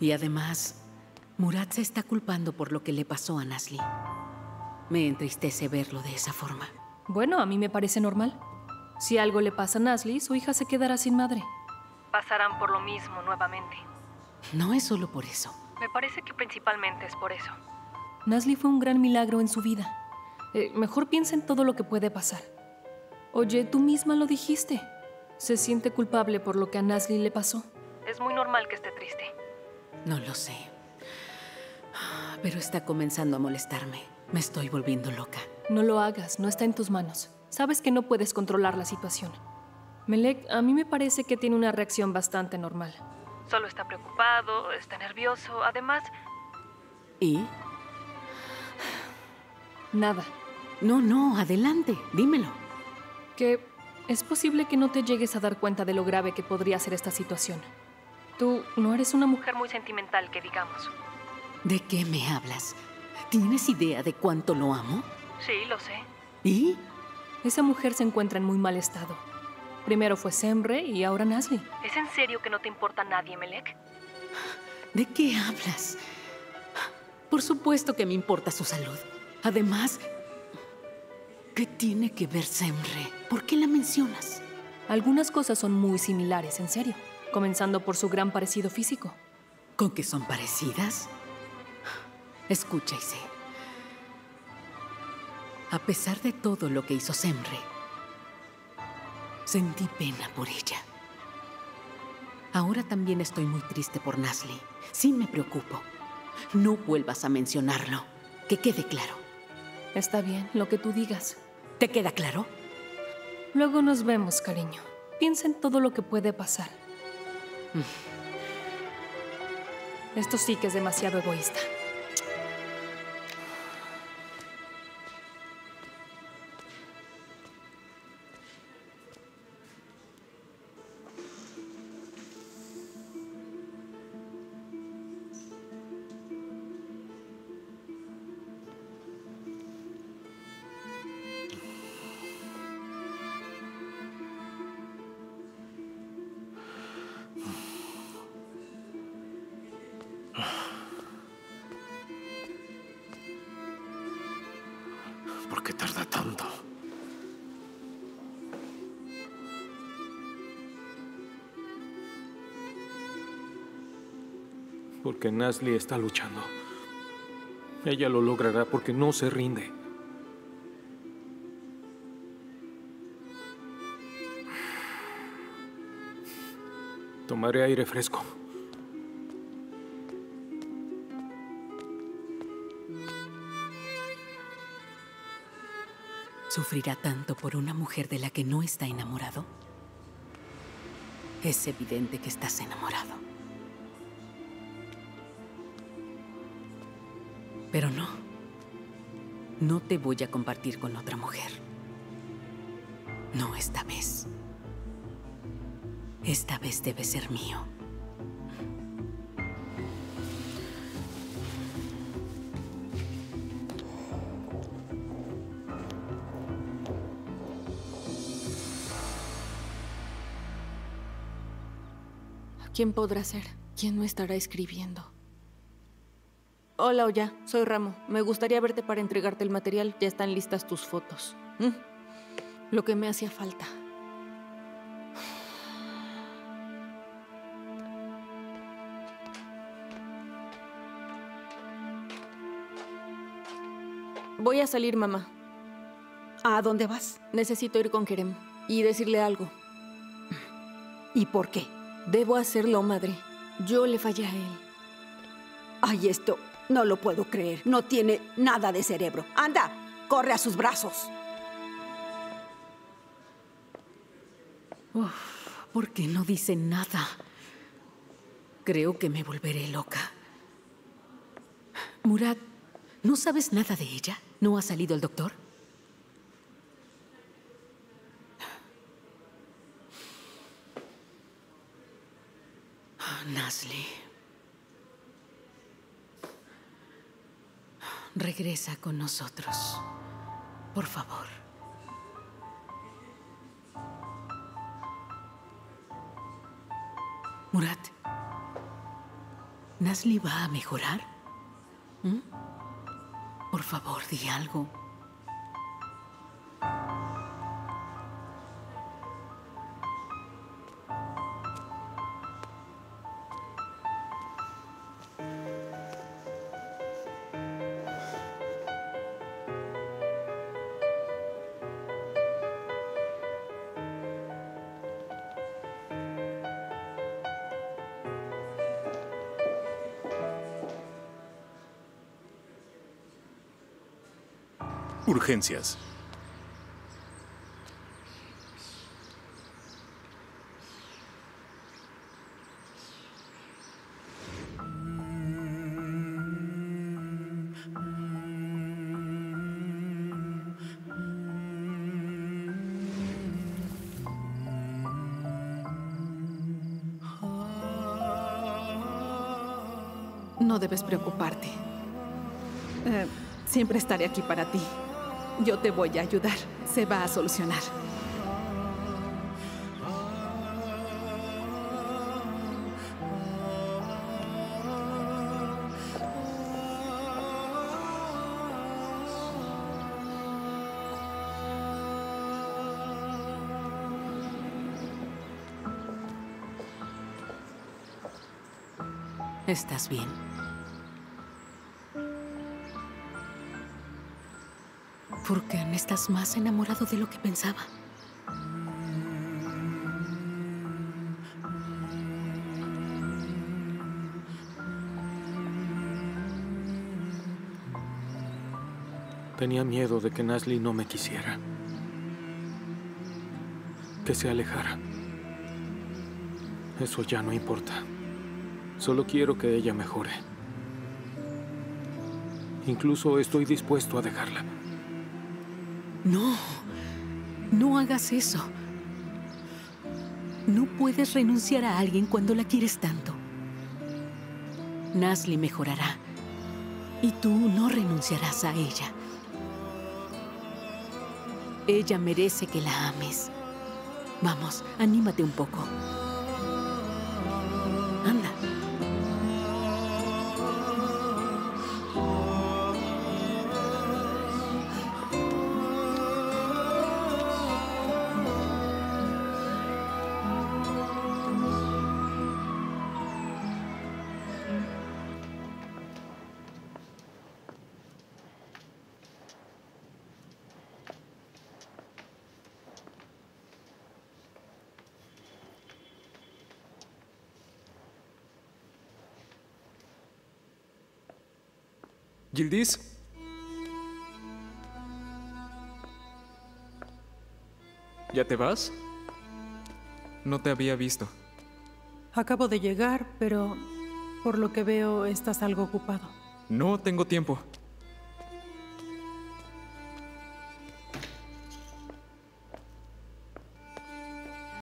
Y además, Murad se está culpando por lo que le pasó a Nazli. Me entristece verlo de esa forma. Bueno, a mí me parece normal. Si algo le pasa a Nazli, su hija se quedará sin madre. Pasarán por lo mismo nuevamente. No es solo por eso. Me parece que principalmente es por eso. Nazli fue un gran milagro en su vida. Mejor piensa en todo lo que puede pasar. Oye, tú misma lo dijiste. Se siente culpable por lo que a Nazli le pasó. Es muy normal que esté triste. No lo sé. Pero está comenzando a molestarme. Me estoy volviendo loca. No lo hagas, no está en tus manos. Sabes que no puedes controlar la situación. Melek, a mí me parece que tiene una reacción bastante normal. Solo está preocupado, está nervioso, además... ¿Y? Nada. No, adelante, dímelo. Que es posible que no te llegues a dar cuenta de lo grave que podría ser esta situación. Tú no eres una mujer muy sentimental, que digamos. ¿De qué me hablas? ¿Tienes idea de cuánto lo amo? Sí, lo sé. ¿Y? Esa mujer se encuentra en muy mal estado. Primero fue Semre y ahora Nazli. ¿Es en serio que no te importa nadie, Melek? ¿De qué hablas? Por supuesto que me importa su salud. Además, ¿qué tiene que ver Semre? ¿Por qué la mencionas? Algunas cosas son muy similares, en serio. Comenzando por su gran parecido físico. ¿Con qué son parecidas? Escucha, Ise. A pesar de todo lo que hizo Semre, sentí pena por ella. Ahora también estoy muy triste por Nazli. Sí me preocupo. No vuelvas a mencionarlo. Que quede claro. Está bien, lo que tú digas. ¿Te queda claro? Luego nos vemos, cariño. Piensa en todo lo que puede pasar. Esto sí que es demasiado egoísta. ¿Por qué tarda tanto? Porque Nazli está luchando. Ella lo logrará porque no se rinde. Tomaré aire fresco. ¿Sufrirá tanto por una mujer de la que no está enamorado? Es evidente que estás enamorado. Pero no. No te voy a compartir con otra mujer. No esta vez. Esta vez debe ser mío. ¿Quién podrá ser? ¿Quién no estará escribiendo? Hola, Oya. Soy Ramo. Me gustaría verte para entregarte el material. Ya están listas tus fotos. Lo que me hacía falta. Voy a salir, mamá. ¿A dónde vas? Necesito ir con Kerem y decirle algo. ¿Y por qué? Debo hacerlo, madre. Yo le fallé a él. Ay, esto no lo puedo creer. No tiene nada de cerebro. ¡Anda! ¡Corre a sus brazos! ¿Por qué no dice nada? Creo que me volveré loca. Murad, ¿no sabes nada de ella? ¿No ha salido el doctor? Nazli. Regresa con nosotros. Por favor. Murad. ¿Nasli va a mejorar? ¿Mm? Por favor, di algo. Urgencias. No debes preocuparte. Siempre estaré aquí para ti. Yo te voy a ayudar. Se va a solucionar. ¿Estás bien? Furkan, estás más enamorado de lo que pensaba. Tenía miedo de que Nasli no me quisiera. Que se alejara. Eso ya no importa. Solo quiero que ella mejore. Incluso estoy dispuesto a dejarla. No, no hagas eso. No puedes renunciar a alguien cuando la quieres tanto. Nasli mejorará y tú no renunciarás a ella. Ella merece que la ames. Vamos, anímate un poco. Anda. Yildiz. ¿Ya te vas? No te había visto. Acabo de llegar, pero por lo que veo estás algo ocupado. No tengo tiempo.